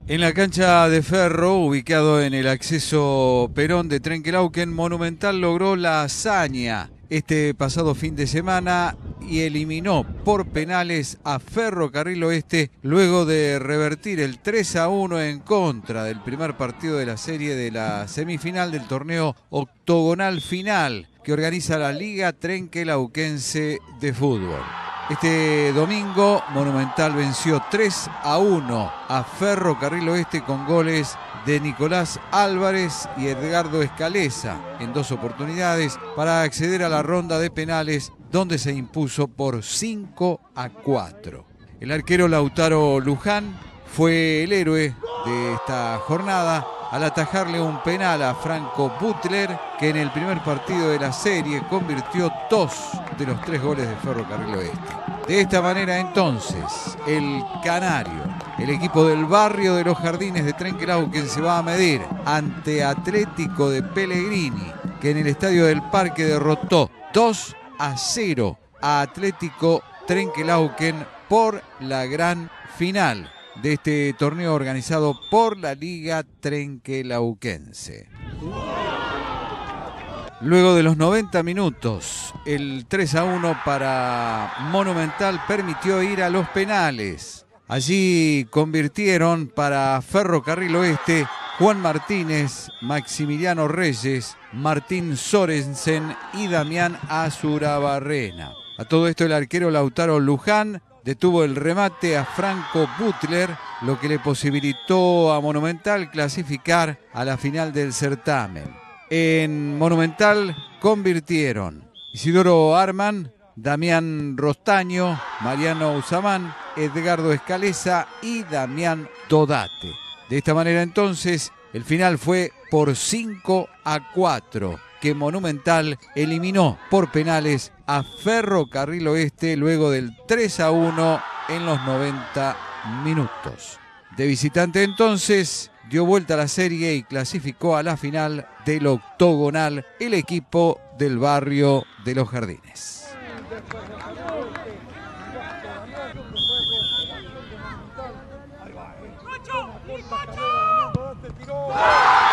En la cancha de Ferro, ubicado en el acceso Perón de Trenquelauquen, Monumental logró la hazaña este pasado fin de semana y eliminó por penales a Ferrocarril Oeste luego de revertir el 3-1 en contra del primer partido de la serie de la semifinal del torneo octogonal final que organiza la Liga Trenquelauquense de Fútbol. Este domingo, Monumental venció 3-1 a Ferrocarril Oeste con goles de Nicolás Álvarez y Edgardo Escaleza en dos oportunidades para acceder a la ronda de penales, donde se impuso por 5-4. El arquero Lautaro Luján fue el héroe de esta jornada al atajarle un penal a Franco Butler, que en el primer partido de la serie convirtió 2 de los 3 goles de Ferrocarril Oeste. De esta manera entonces, el Canario, el equipo del barrio de los Jardines de Trenquelauquen, se va a medir ante Atlético de Pellegrini, que en el Estadio del Parque derrotó 2-0 a Atlético Trenquelauquen por la gran final de este torneo organizado por la Liga Trenquelauquense. Luego de los 90 minutos, el 3-1 para Monumental permitió ir a los penales. Allí convirtieron para Ferrocarril Oeste Juan Martínez, Maximiliano Reyes, Martín Sorensen y Damián Azurabarrena. A todo esto el arquero Lautaro Luján detuvo el remate a Franco Butler, lo que le posibilitó a Monumental clasificar a la final del certamen. En Monumental convirtieron Isidoro Arman, Damián Rostaño, Mariano Usamán, Edgardo Escaleza y Damián Dodate. De esta manera entonces el final fue por 5-4. Que Monumental eliminó por penales a Ferrocarril Oeste luego del 3-1 en los 90 minutos. De visitante entonces dio vuelta a la serie y clasificó a la final del octogonal el equipo del barrio de los Jardines. ¡Macho!